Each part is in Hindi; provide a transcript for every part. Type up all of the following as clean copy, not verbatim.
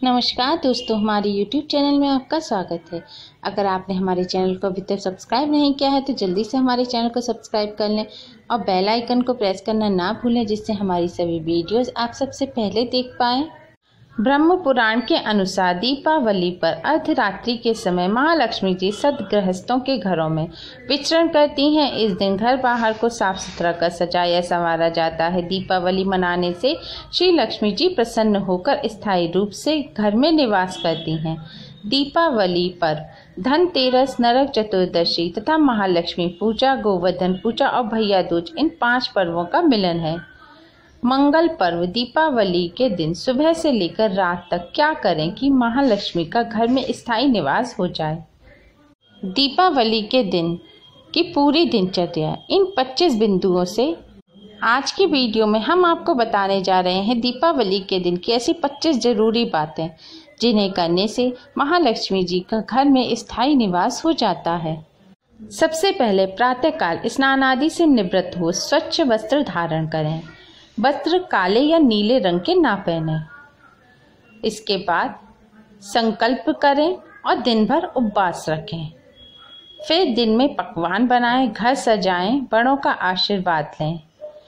नमस्कार दोस्तों, हमारे YouTube चैनल में आपका स्वागत है। अगर आपने हमारे चैनल को अभी तक सब्सक्राइब नहीं किया है तो जल्दी से हमारे चैनल को सब्सक्राइब कर लें और बेल आइकन को प्रेस करना ना भूलें, जिससे हमारी सभी वीडियोस आप सबसे पहले देख पाएँ। ब्रह्म पुराण के अनुसार दीपावली पर अर्धरात्रि के समय महालक्ष्मी जी सदगृहस्थों के घरों में विचरण करती हैं। इस दिन घर बाहर को साफ सुथरा कर सजाया संवारा जाता है। दीपावली मनाने से श्री लक्ष्मी जी प्रसन्न होकर स्थायी रूप से घर में निवास करती हैं। दीपावली पर धनतेरस, नरक चतुर्दशी तथा महालक्ष्मी पूजा, गोवर्धन पूजा और भैया दूज इन 5 पर्वों का मिलन है। मंगल पर्व दीपावली के दिन सुबह से लेकर रात तक क्या करें कि महालक्ष्मी का घर में स्थायी निवास हो जाए। दीपावली के दिन की पूरी दिनचर्या, इन 25 बिंदुओं से आज की वीडियो में हम आपको बताने जा रहे हैं दीपावली के दिन की ऐसी 25 जरूरी बातें जिन्हें करने से महालक्ष्मी जी का घर में स्थायी निवास हो जाता है। सबसे पहले प्रातःकाल स्नान आदि से निवृत्त हो स्वच्छ वस्त्र धारण करें। वस्त्र काले या नीले रंग के ना पहने। इसके बाद संकल्प करें और दिन भर उपवास रखें। फिर दिन में पकवान बनाएं, घर सजाएं, बड़ों का आशीर्वाद लें।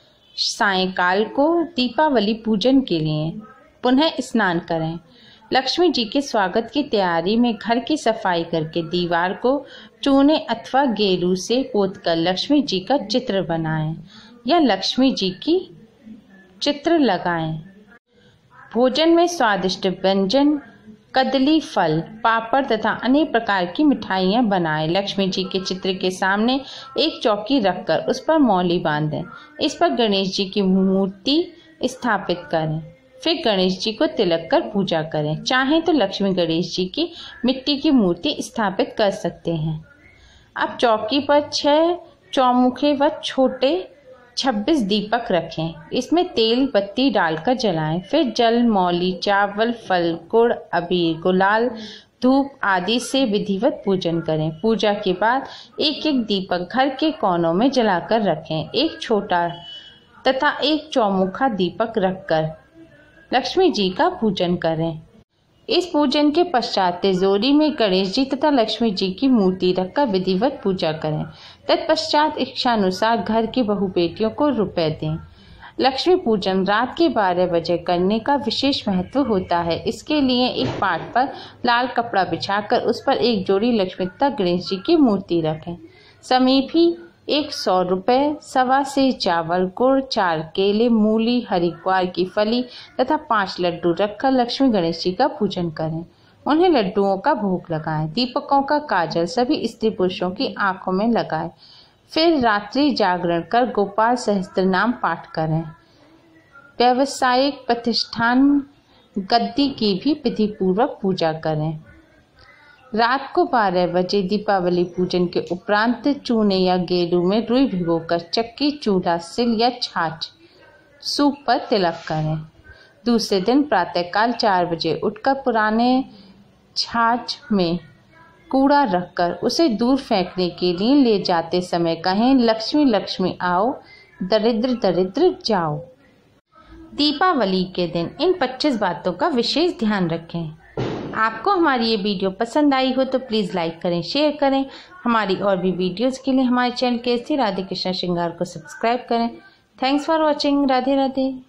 सायंकाल को दीपावली पूजन के लिए पुनः स्नान करें। लक्ष्मी जी के स्वागत की तैयारी में घर की सफाई करके दीवार को चूने अथवा गेरू से पोतकर लक्ष्मी जी का चित्र बनाएं या लक्ष्मी जी की चित्र लगाएं। भोजन में स्वादिष्ट व्यंजन, कदली फल, पापड़ तथा अनेक प्रकार की मिठाइयाँ बनाएं। लक्ष्मी जी के चित्र के सामने एक चौकी रखकर उस पर मौली बांधें। इस पर गणेश जी की मूर्ति स्थापित करें। फिर गणेश जी को तिलक कर पूजा करें। चाहें तो लक्ष्मी गणेश जी की मिट्टी की मूर्ति स्थापित कर सकते हैं। अब चौकी पर 6 चौमुखे व छोटे 26 दीपक रखें। इसमें तेल बत्ती डालकर जलाएं। फिर जल, मौली, चावल, फल, गुड़, अबीर, गुलाल, धूप आदि से विधिवत पूजन करें। पूजा के बाद एक एक दीपक घर के कोनों में जलाकर रखें। एक छोटा तथा एक चौमुखा दीपक रखकर लक्ष्मी जी का पूजन करें। इस पूजन के पश्चात तिजोरी में गणेश जी तथा लक्ष्मी जी की मूर्ति रखकर विधिवत पूजा करें। तत्पश्चात इच्छानुसार घर की बहु बेटियों को रुपए दें। लक्ष्मी पूजन रात के 12 बजे करने का विशेष महत्व होता है। इसके लिए एक पाट पर लाल कपड़ा बिछाकर उस पर एक जोड़ी लक्ष्मी तथा गणेश जी की मूर्ति रखें। समीप ही 100 रुपये, सवा से चावल, गुड़, 4 केले, मूली, हरी ग्वार की फली तथा 5 लड्डू रखकर लक्ष्मी गणेश जी का पूजन करें। उन्हें लड्डुओं का भोग लगाएं। दीपकों का काजल सभी स्त्री पुरुषों की आंखों में लगाएं। फिर रात्रि जागरण कर गोपाल सहस्त्र नाम पाठ करें। व्यावसायिक प्रतिष्ठान गद्दी की भी विधि पूर्वक पूजा करें। रात को 12 बजे दीपावली पूजन के उपरांत चूने या गेरू में रुई भिगोकर चक्की, चूल्हा, सिल या छाछ सूप पर तिलक करें। दूसरे दिन प्रातःकाल 4 बजे उठकर पुराने छाछ में कूड़ा रखकर उसे दूर फेंकने के लिए ले जाते समय कहें, लक्ष्मी लक्ष्मी आओ, दरिद्र दरिद्र जाओ। दीपावली के दिन इन 25 बातों का विशेष ध्यान रखें। आपको हमारी ये वीडियो पसंद आई हो तो प्लीज़ लाइक करें, शेयर करें। हमारी और भी वीडियोस के लिए हमारे चैनल के राधे कृष्ण श्रृंगार को सब्सक्राइब करें। Thanks for watching. Radhe Radhe.